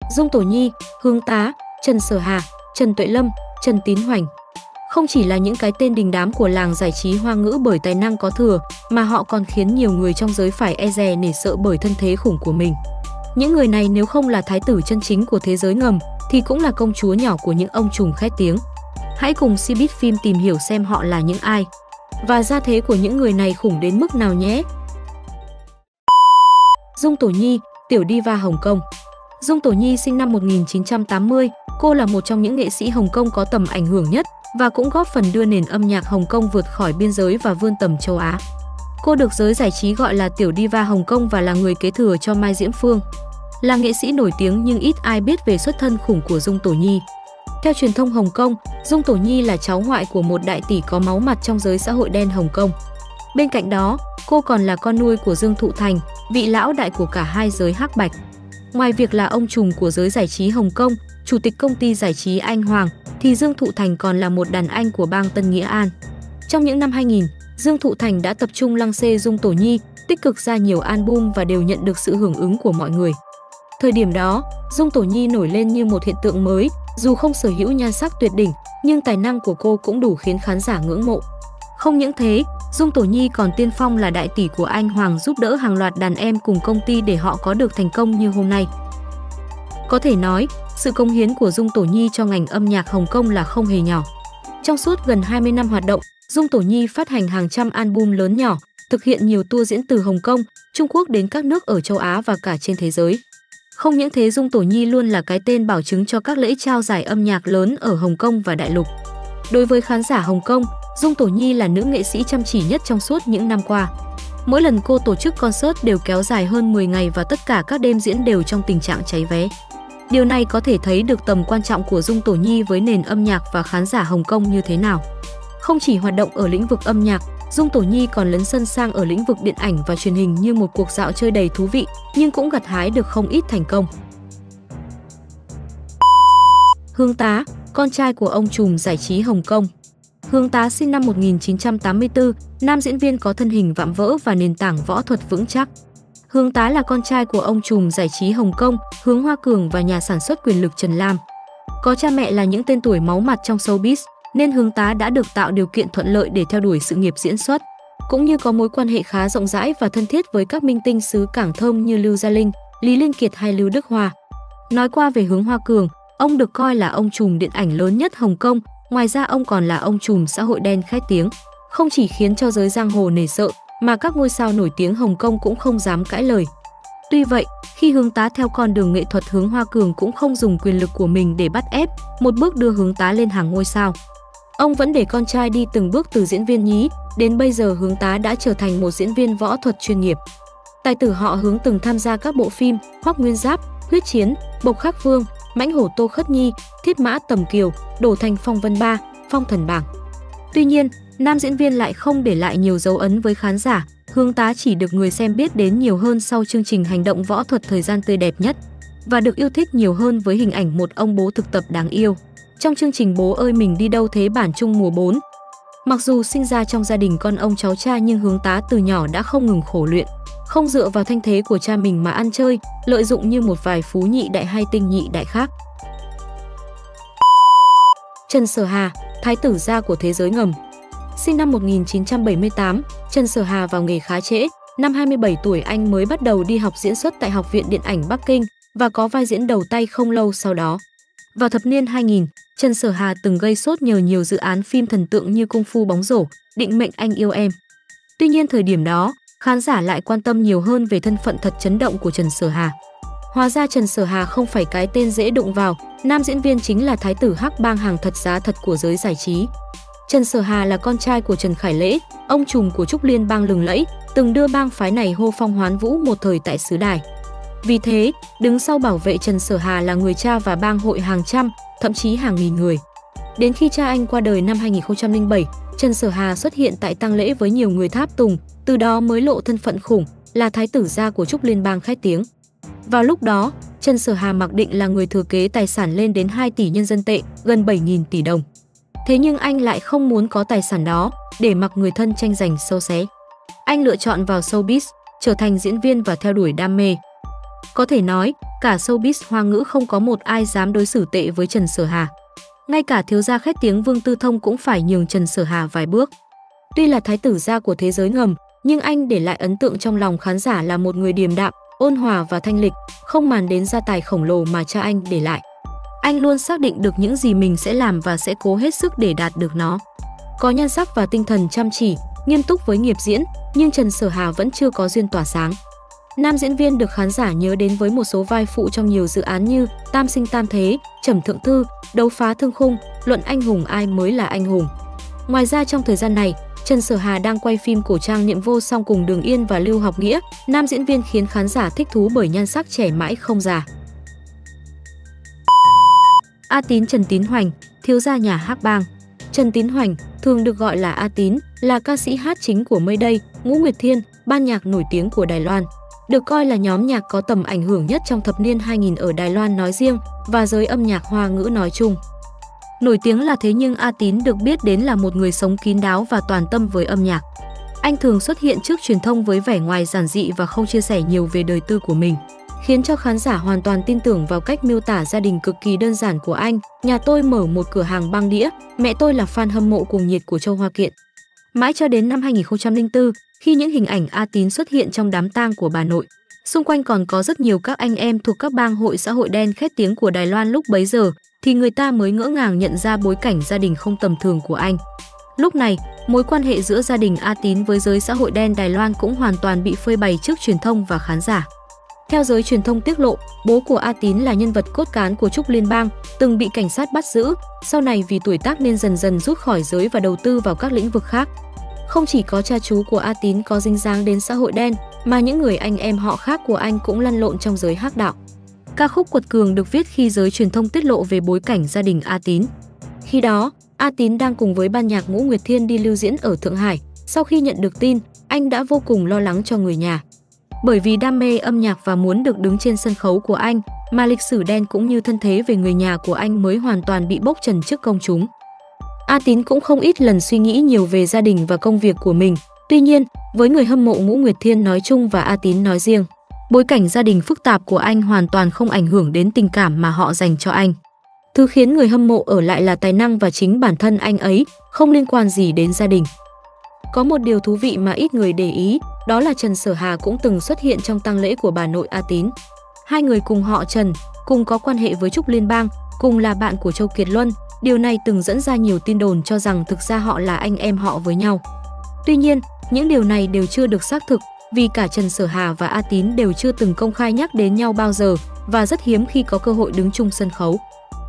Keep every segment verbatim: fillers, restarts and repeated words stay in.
Dung Tổ Nhi, Hướng Tá, Trần Sở Hà, Trần Tuệ Lâm, Trần Tín Hoành. Không chỉ là những cái tên đình đám của làng giải trí Hoa ngữ bởi tài năng có thừa, mà họ còn khiến nhiều người trong giới phải e dè nể sợ bởi thân thế khủng của mình. Những người này nếu không là thái tử chân chính của thế giới ngầm, thì cũng là công chúa nhỏ của những ông trùm khét tiếng. Hãy cùng Cbiz Phim tìm hiểu xem họ là những ai, và gia thế của những người này khủng đến mức nào nhé. Dung Tổ Nhi, tiểu diva Hồng Kông. Dung Tổ Nhi sinh năm một nghìn chín trăm tám mươi, cô là một trong những nghệ sĩ Hồng Kông có tầm ảnh hưởng nhất và cũng góp phần đưa nền âm nhạc Hồng Kông vượt khỏi biên giới và vươn tầm châu Á. Cô được giới giải trí gọi là tiểu diva Hồng Kông và là người kế thừa cho Mai Diễm Phương. Là nghệ sĩ nổi tiếng nhưng ít ai biết về xuất thân khủng của Dung Tổ Nhi. Theo truyền thông Hồng Kông, Dung Tổ Nhi là cháu ngoại của một đại tỷ có máu mặt trong giới xã hội đen Hồng Kông. Bên cạnh đó, cô còn là con nuôi của Dương Thụ Thành, vị lão đại của cả hai giới hắc bạch. Ngoài việc là ông trùm của giới giải trí Hồng Kông, chủ tịch công ty giải trí Anh Hoàng, thì Dương Thụ Thành còn là một đàn anh của bang Tân Nghĩa An. Trong những năm hai nghìn, Dương Thụ Thành đã tập trung lăng xê Dung Tổ Nhi, tích cực ra nhiều album và đều nhận được sự hưởng ứng của mọi người. Thời điểm đó, Dung Tổ Nhi nổi lên như một hiện tượng mới, dù không sở hữu nhan sắc tuyệt đỉnh, nhưng tài năng của cô cũng đủ khiến khán giả ngưỡng mộ. Không những thế, Dung Tổ Nhi còn tiên phong là đại tỷ của Anh Hoàng giúp đỡ hàng loạt đàn em cùng công ty để họ có được thành công như hôm nay. Có thể nói, sự cống hiến của Dung Tổ Nhi cho ngành âm nhạc Hồng Kông là không hề nhỏ. Trong suốt gần hai mươi năm hoạt động, Dung Tổ Nhi phát hành hàng trăm album lớn nhỏ, thực hiện nhiều tour diễn từ Hồng Kông, Trung Quốc đến các nước ở châu Á và cả trên thế giới. Không những thế, Dung Tổ Nhi luôn là cái tên bảo chứng cho các lễ trao giải âm nhạc lớn ở Hồng Kông và đại lục. Đối với khán giả Hồng Kông, Dung Tổ Nhi là nữ nghệ sĩ chăm chỉ nhất trong suốt những năm qua. Mỗi lần cô tổ chức concert đều kéo dài hơn mười ngày và tất cả các đêm diễn đều trong tình trạng cháy vé. Điều này có thể thấy được tầm quan trọng của Dung Tổ Nhi với nền âm nhạc và khán giả Hồng Kông như thế nào. Không chỉ hoạt động ở lĩnh vực âm nhạc, Dung Tổ Nhi còn lấn sân sang ở lĩnh vực điện ảnh và truyền hình như một cuộc dạo chơi đầy thú vị, nhưng cũng gặt hái được không ít thành công. Hướng Tá, con trai của ông trùm giải trí Hồng Kông. Hướng Tá sinh năm một nghìn chín trăm tám mươi tư, nam diễn viên có thân hình vạm vỡ và nền tảng võ thuật vững chắc. Hướng Tá là con trai của ông trùm giải trí Hồng Kông, Hướng Hoa Cường và nhà sản xuất quyền lực Trần Lam. Có cha mẹ là những tên tuổi máu mặt trong showbiz, nên Hướng Tá đã được tạo điều kiện thuận lợi để theo đuổi sự nghiệp diễn xuất, cũng như có mối quan hệ khá rộng rãi và thân thiết với các minh tinh xứ Cảng Thơm như Lưu Gia Linh, Lý Liên Kiệt hay Lưu Đức Hoa. Nói qua về Hướng Hoa Cường, ông được coi là ông trùm điện ảnh lớn nhất Hồng Kông, ngoài ra ông còn là ông trùm xã hội đen khét tiếng, không chỉ khiến cho giới giang hồ nể sợ, mà các ngôi sao nổi tiếng Hồng Kông cũng không dám cãi lời. Tuy vậy, khi Hướng Tá theo con đường nghệ thuật, Hướng Hoa Cường cũng không dùng quyền lực của mình để bắt ép, một bước đưa Hướng Tá lên hàng ngôi sao. Ông vẫn để con trai đi từng bước từ diễn viên nhí, đến bây giờ Hướng Tá đã trở thành một diễn viên võ thuật chuyên nghiệp. Tài tử họ Hướng từng tham gia các bộ phim Hoắc Nguyên Giáp, Huyết Chiến, Bộc Khắc Vương, Mãnh Hổ Tô Khất Nhi, Thiết Mã Tầm Kiều, Đổ Thành Phong Vân Ba, Phong Thần Bảng. Tuy nhiên, nam diễn viên lại không để lại nhiều dấu ấn với khán giả. Hướng Tá chỉ được người xem biết đến nhiều hơn sau chương trình hành động võ thuật Thời Gian Tươi Đẹp Nhất, và được yêu thích nhiều hơn với hình ảnh một ông bố thực tập đáng yêu trong chương trình Bố ơi mình đi đâu thế bản chung mùa bốn. Mặc dù sinh ra trong gia đình con ông cháu cha, nhưng Hướng Tá từ nhỏ đã không ngừng khổ luyện, không dựa vào thanh thế của cha mình mà ăn chơi, lợi dụng như một vài phú nhị đại hay tinh nhị đại khác. Trần Sở Hà, thái tử gia của thế giới ngầm. Sinh năm một nghìn chín trăm bảy mươi tám, Trần Sở Hà vào nghề khá trễ. Năm hai mươi bảy tuổi anh mới bắt đầu đi học diễn xuất tại Học viện Điện ảnh Bắc Kinh và có vai diễn đầu tay không lâu sau đó. Vào thập niên hai nghìn, Trần Sở Hà từng gây sốt nhờ nhiều dự án phim thần tượng như Cung Phu Bóng Rổ, Định Mệnh Anh Yêu Em. Tuy nhiên thời điểm đó, khán giả lại quan tâm nhiều hơn về thân phận thật chấn động của Trần Sở Hà. Hóa ra Trần Sở Hà không phải cái tên dễ đụng vào, nam diễn viên chính là thái tử hắc bang hàng thật giá thật của giới giải trí. Trần Sở Hà là con trai của Trần Khải Lễ, ông trùm của Trúc Liên bang lừng lẫy, từng đưa bang phái này hô phong hoán vũ một thời tại xứ Đài. Vì thế, đứng sau bảo vệ Trần Sở Hà là người cha và bang hội hàng trăm, thậm chí hàng nghìn người. Đến khi cha anh qua đời năm hai nghìn không trăm lẻ bảy, Trần Sở Hà xuất hiện tại tang lễ với nhiều người tháp tùng, từ đó mới lộ thân phận khủng, là thái tử gia của Trúc Liên bang khét tiếng. Vào lúc đó, Trần Sở Hà mặc định là người thừa kế tài sản lên đến hai tỷ nhân dân tệ, gần bảy nghìn tỷ đồng. Thế nhưng anh lại không muốn có tài sản đó, để mặc người thân tranh giành xâu xé. Anh lựa chọn vào showbiz, trở thành diễn viên và theo đuổi đam mê. Có thể nói, cả showbiz Hoa ngữ không có một ai dám đối xử tệ với Trần Sở Hà. Ngay cả thiếu gia khét tiếng Vương Tư Thông cũng phải nhường Trần Sở Hà vài bước. Tuy là thái tử gia của thế giới ngầm, nhưng anh để lại ấn tượng trong lòng khán giả là một người điềm đạm, ôn hòa và thanh lịch, không màng đến gia tài khổng lồ mà cha anh để lại. Anh luôn xác định được những gì mình sẽ làm và sẽ cố hết sức để đạt được nó. Có nhan sắc và tinh thần chăm chỉ, nghiêm túc với nghiệp diễn, nhưng Trần Sở Hà vẫn chưa có duyên tỏa sáng. Nam diễn viên được khán giả nhớ đến với một số vai phụ trong nhiều dự án như Tam Sinh Tam Thế, Trầm Thượng Thư, Đấu Phá Thương Khung, Luận Anh Hùng Ai Mới Là Anh Hùng. Ngoài ra trong thời gian này, Trần Sở Hà đang quay phim cổ trang Niệm Vô Song cùng Đường Yên và Lưu Học Nghĩa. Nam diễn viên khiến khán giả thích thú bởi nhan sắc trẻ mãi không già. A Tín Trần Tín Hoành, thiếu gia nhà Hắc Bang. Trần Tín Hoành, thường được gọi là A Tín, là ca sĩ hát chính của Mayday, Ngũ Nguyệt Thiên, ban nhạc nổi tiếng của Đài Loan. Được coi là nhóm nhạc có tầm ảnh hưởng nhất trong thập niên hai nghìn ở Đài Loan nói riêng và giới âm nhạc Hoa ngữ nói chung. Nổi tiếng là thế nhưng A Tín được biết đến là một người sống kín đáo và toàn tâm với âm nhạc. Anh thường xuất hiện trước truyền thông với vẻ ngoài giản dị và không chia sẻ nhiều về đời tư của mình, khiến cho khán giả hoàn toàn tin tưởng vào cách miêu tả gia đình cực kỳ đơn giản của anh. Nhà tôi mở một cửa hàng băng đĩa, mẹ tôi là fan hâm mộ cuồng nhiệt của Châu Hoa Kiện. Mãi cho đến năm hai nghìn không trăm lẻ bốn, khi những hình ảnh A Tín xuất hiện trong đám tang của bà nội, xung quanh còn có rất nhiều các anh em thuộc các bang hội xã hội đen khét tiếng của Đài Loan lúc bấy giờ, thì người ta mới ngỡ ngàng nhận ra bối cảnh gia đình không tầm thường của anh. Lúc này, mối quan hệ giữa gia đình A Tín với giới xã hội đen Đài Loan cũng hoàn toàn bị phơi bày trước truyền thông và khán giả. Theo giới truyền thông tiết lộ, bố của A Tín là nhân vật cốt cán của Trúc Liên bang, từng bị cảnh sát bắt giữ, sau này vì tuổi tác nên dần dần rút khỏi giới và đầu tư vào các lĩnh vực khác. Không chỉ có cha chú của A Tín có dính dáng đến xã hội đen, mà những người anh em họ khác của anh cũng lăn lộn trong giới hắc đạo. Ca khúc Quật Cường được viết khi giới truyền thông tiết lộ về bối cảnh gia đình A Tín. Khi đó, A Tín đang cùng với ban nhạc Ngũ Nguyệt Thiên đi lưu diễn ở Thượng Hải. Sau khi nhận được tin, anh đã vô cùng lo lắng cho người nhà. Bởi vì đam mê âm nhạc và muốn được đứng trên sân khấu của anh, mà lịch sử đen cũng như thân thế về người nhà của anh mới hoàn toàn bị bốc trần trước công chúng. A Tín cũng không ít lần suy nghĩ nhiều về gia đình và công việc của mình. Tuy nhiên, với người hâm mộ Ngũ Nguyệt Thiên nói chung và A Tín nói riêng, bối cảnh gia đình phức tạp của anh hoàn toàn không ảnh hưởng đến tình cảm mà họ dành cho anh. Thứ khiến người hâm mộ ở lại là tài năng và chính bản thân anh ấy, không liên quan gì đến gia đình. Có một điều thú vị mà ít người để ý, đó là Trần Sở Hà cũng từng xuất hiện trong tang lễ của bà nội A Tín. Hai người cùng họ Trần, cùng có quan hệ với Trúc Liên bang, cùng là bạn của Châu Kiệt Luân. Điều này từng dẫn ra nhiều tin đồn cho rằng thực ra họ là anh em họ với nhau. Tuy nhiên, những điều này đều chưa được xác thực, vì cả Trần Sở Hà và A Tín đều chưa từng công khai nhắc đến nhau bao giờ và rất hiếm khi có cơ hội đứng chung sân khấu.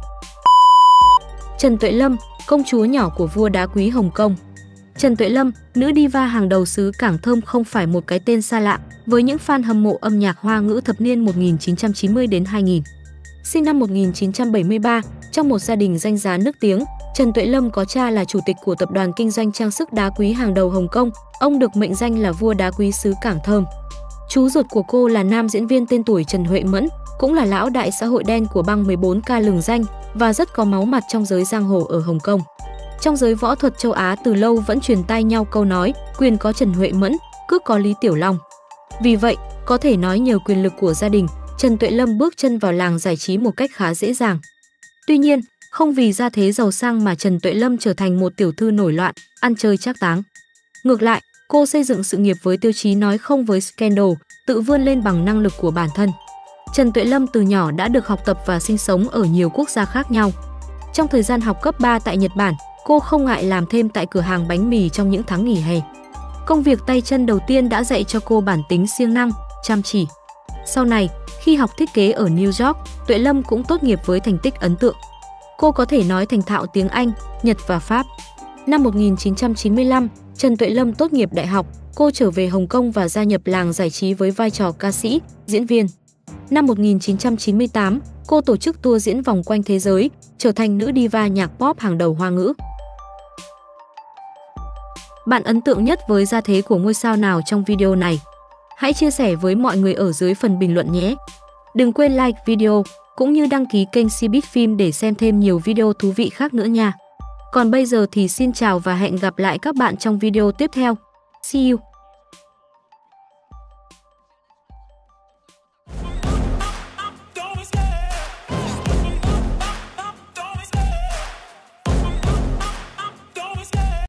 Trần Tuệ Lâm, công chúa nhỏ của vua đá quý Hồng Kông. Trần Tuệ Lâm, nữ diva hàng đầu xứ Cảng Thơm không phải một cái tên xa lạ với những fan hâm mộ âm nhạc Hoa ngữ thập niên một nghìn chín trăm chín mươi đến hai nghìn. Sinh năm một nghìn chín trăm bảy mươi ba, trong một gia đình danh giá nước tiếng, Trần Tuệ Lâm có cha là chủ tịch của tập đoàn kinh doanh trang sức đá quý hàng đầu Hồng Kông. Ông được mệnh danh là vua đá quý xứ Cảng Thơm. Chú ruột của cô là nam diễn viên tên tuổi Trần Huệ Mẫn, cũng là lão đại xã hội đen của băng mười bốn K lừng danh và rất có máu mặt trong giới giang hồ ở Hồng Kông. Trong giới võ thuật châu Á từ lâu vẫn truyền tai nhau câu nói quyền có Trần Huệ Mẫn, cước có Lý Tiểu Long. Vì vậy, có thể nói nhờ quyền lực của gia đình, Trần Tuệ Lâm bước chân vào làng giải trí một cách khá dễ dàng. Tuy nhiên, không vì gia thế giàu sang mà Trần Tuệ Lâm trở thành một tiểu thư nổi loạn, ăn chơi trác táng. Ngược lại, cô xây dựng sự nghiệp với tiêu chí nói không với scandal, tự vươn lên bằng năng lực của bản thân. Trần Tuệ Lâm từ nhỏ đã được học tập và sinh sống ở nhiều quốc gia khác nhau. Trong thời gian học cấp ba tại Nhật Bản, cô không ngại làm thêm tại cửa hàng bánh mì trong những tháng nghỉ hè. Công việc tay chân đầu tiên đã dạy cho cô bản tính siêng năng, chăm chỉ. Sau này, khi học thiết kế ở New York, Tuệ Lâm cũng tốt nghiệp với thành tích ấn tượng. Cô có thể nói thành thạo tiếng Anh, Nhật và Pháp. Năm một nghìn chín trăm chín mươi lăm, Trần Tuệ Lâm tốt nghiệp đại học, cô trở về Hồng Kông và gia nhập làng giải trí với vai trò ca sĩ, diễn viên. Năm một nghìn chín trăm chín mươi tám, cô tổ chức tour diễn vòng quanh thế giới, trở thành nữ diva nhạc pop hàng đầu Hoa ngữ. Bạn ấn tượng nhất với gia thế của ngôi sao nào trong video này? Hãy chia sẻ với mọi người ở dưới phần bình luận nhé! Đừng quên like video, cũng như đăng ký kênh Cbiz Phim để xem thêm nhiều video thú vị khác nữa nha! Còn bây giờ thì xin chào và hẹn gặp lại các bạn trong video tiếp theo. See you!